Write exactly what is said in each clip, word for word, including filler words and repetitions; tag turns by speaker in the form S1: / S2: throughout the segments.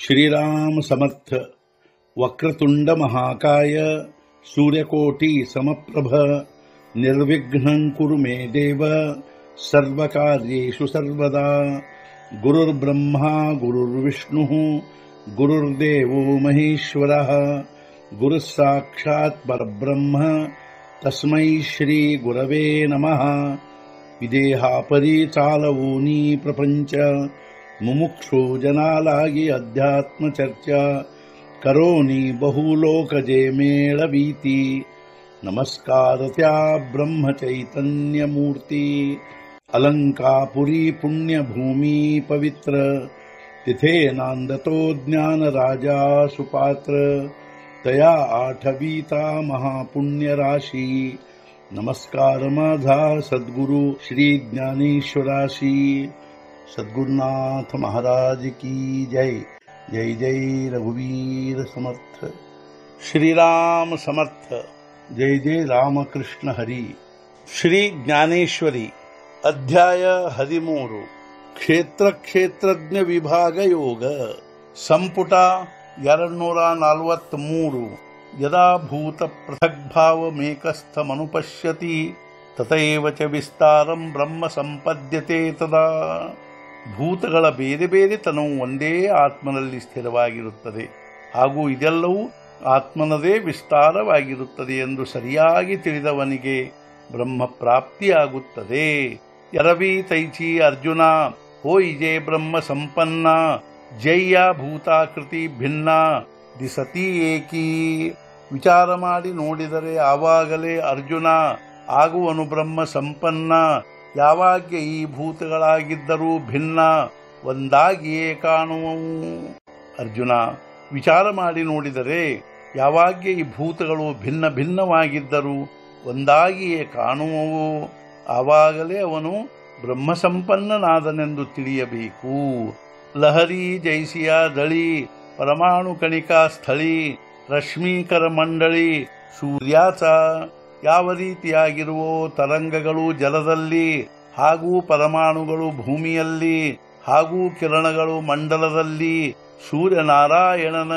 S1: श्रीराम समर्थ। वक्रतुंड महाकाय सूर्यकोटि समप्रभ निर्विघ्नं कुरु मे देव सर्वकार्येषु सर्वदा। गुरुर्ब्रह्मा गुरुर्विष्णुः गुरुर्देवो महेश्वरः गुरुः साक्षात् परब्रह्म तस्मै श्री गुरवे नमः। ವಿದೇಹಾಪರಿ ಚಾಲವೂನಿ ಪ್ರಪಂಚ ಮುಮುಕ್ಷು ಜನಾಲಾಗಿ ಅಧ್ಯಾತ್ಮ ಚರ್ಚಾ ಕರೋನಿ ಬಹುಲೋಕಜೆ ಮೇಳವೀತಿ ನಮಸ್ಕಾರತ್ಯಾ ಬ್ರಹ್ಮ ಚೈತನ್ಯ ಮೂರ್ತಿ ಅಲಂಕಾಪುರಿ ಪುಣ್ಯ ಭೂಮಿ ಪವಿತ್ರ ತಿಥೇ ನಾಂದತೋ ಜ್ಞಾನ ರಾಜ ಸುಪಾತ್ರ ತಯಾ ಆಠವೀತಾ ಮಹಾಪುಣ್ಯ ರಾಶಿ। नमस्कार माझा सद्गुरु श्री ज्ञानेश्वराशी। सद्गुरुनाथ महाराज की जय। जय जय रघुवीर समर्थ। श्री राम समर्थ। जय जय रामकृष्ण हरि। श्री ज्ञानेश्वरी अध्याय ಹದಿಮೂರು ಕ್ಷೇತ್ರ ಕ್ಷೇತ್ರಜ್ಞ ವಿಭಾಗ ಯೋಗ ಸಂಪುಟ ಎರಡುನೂರ ನಲವತ್ಮೂರು। ಯದಾ ಭೂತ ಪೃಥಗ್ಭಾವಮೇಕಸ್ಥಮನುಪಶ್ಯತಿ ತಥೈವ ಚ ವಿಸ್ತಾರಂ ಬ್ರಹ್ಮ ಸಂಪದ್ಯತೆ ತದಾ। ಭೂತಗಳ ಬೇರೆ ಬೇರೆ ತನವು ಒಂದೇ ಆತ್ಮನಲ್ಲಿ ಸ್ಥಿರವಾಗಿರುತ್ತದೆ ಹಾಗೂ ಇದೆಲ್ಲವೂ ಆತ್ಮನದೇ ವಿಸ್ತಾರವಾಗಿರುತ್ತದೆ ಎಂದು ಸರಿಯಾಗಿ ತಿಳಿದವನಿಗೆ ಬ್ರಹ್ಮ ಪ್ರಾಪ್ತಿಯಾಗುತ್ತದೆ। ಎರವಿ ತೈಚಿ ಅರ್ಜುನ ಹೋಯಿಜೆ ಬ್ರಹ್ಮ ಸಂಪನ್ನ ಜಯ್ಯ ಭೂತಾಕೃತಿ ಭಿನ್ನ ದಿಸತಿ ಏಕಿ। ವಿಚಾರ ಮಾಡಿ ನೋಡಿದರೆ ಆವಾಗಲೇ ಅರ್ಜುನ ಆಗುವನು ಬ್ರಹ್ಮ ಸಂಪನ್ನ, ಯಾವಾಗ ಈ ಭೂತಗಳಾಗಿದ್ದರೂ ಭಿನ್ನ ಒಂದಾಗಿಯೇ ಕಾಣುವವು। ಅರ್ಜುನ ವಿಚಾರ ಮಾಡಿ ನೋಡಿದರೆ ಯಾವಾಗ ಈ ಭೂತಗಳು ಭಿನ್ನ ಭಿನ್ನವಾಗಿದ್ದರೂ ಒಂದಾಗಿಯೇ ಕಾಣುವವು, ಆವಾಗಲೇ ಅವನು ಬ್ರಹ್ಮ ಸಂಪನ್ನನಾದನೆಂದು ತಿಳಿಯಬೇಕು। ಲಹರಿ ಜೈಸಿಯ ದಳಿ ಪರಮಾಣು ಕಣಿಕಾ ಸ್ಥಳಿ ರಶ್ಮೀಕರ ಮಂಡಳಿ ಸೂರ್ಯಾಚ ಯಾವ ರೀತಿಯಾಗಿರುವೋ ತರಂಗಗಳು ಜಲದಲ್ಲಿ ಹಾಗೂ ಪರಮಾಣುಗಳು ಭೂಮಿಯಲ್ಲಿ ಹಾಗೂ ಕಿರಣಗಳು ಮಂಡಲದಲ್ಲಿ ಸೂರ್ಯನಾರಾಯಣನ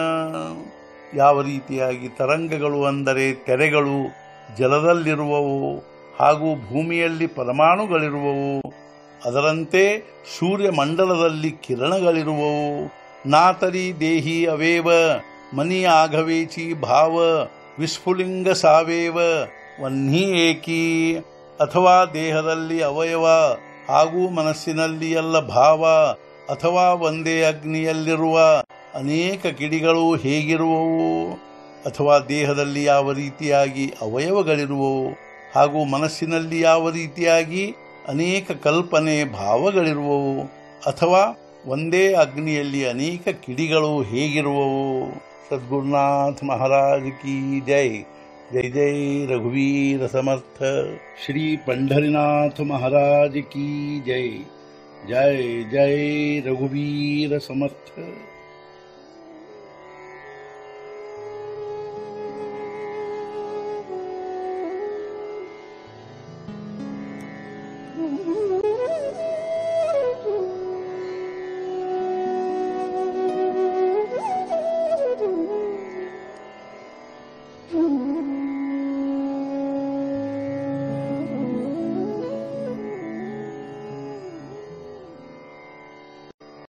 S1: ಯಾವ ರೀತಿಯಾಗಿ ತರಂಗಗಳು ಅಂದರೆ ತೆರೆಗಳು ಜಲದಲ್ಲಿರುವವು ಹಾಗೂ ಭೂಮಿಯಲ್ಲಿ ಪರಮಾಣುಗಳಿರುವವು ಅದರಂತೆ ಸೂರ್ಯಮಂಡಲದಲ್ಲಿ ಕಿರಣಗಳಿರುವವು। ನಾತರಿ ದೇಹಿ ಅವೇವ ಮನಿ ಆಗವೇಚಿ ಭಾವ ವಿಸ್ಫುಲಿಂಗ ಸಾವೇವ ವನ್ಹಿ ಏಕಿ। ಅಥವಾ ದೇಹದಲ್ಲಿ ಅವಯವ ಹಾಗೂ ಮನಸ್ಸಿನಲ್ಲಿ ಎಲ್ಲ ಭಾವ ಅಥವಾ ಒಂದೇ ಅಗ್ನಿಯಲ್ಲಿರುವ ಅನೇಕ ಕಿಡಿಗಳು ಹೇಗಿರುವವು, ಅಥವಾ ದೇಹದಲ್ಲಿ ಯಾವ ರೀತಿಯಾಗಿ ಅವಯವಗಳಿರುವವು ಹಾಗೂ ಮನಸ್ಸಿನಲ್ಲಿ ಯಾವ ರೀತಿಯಾಗಿ ಅನೇಕ ಕಲ್ಪನೆ ಭಾವಗಳಿರುವವು, ಅಥವಾ ಒಂದೇ ಅಗ್ನಿಯಲ್ಲಿ ಅನೇಕ ಕಿಡಿಗಳು ಹೇಗಿರುವವು। ಸದ್ಗುರುನಾಥ ಮಹಾರಾಜ ಕಿ ಜೈ। ಜೈ ಜೈ ರಘುವೀರ ಸಮರ್ಥ। ಶ್ರೀ ಪಂಢರಿನಾಥ ಮಹಾರಾಜ ಕಿ ಜೈ। ಜೈ ಜೈ ರಘುವೀರ ಸಮರ್ಥ।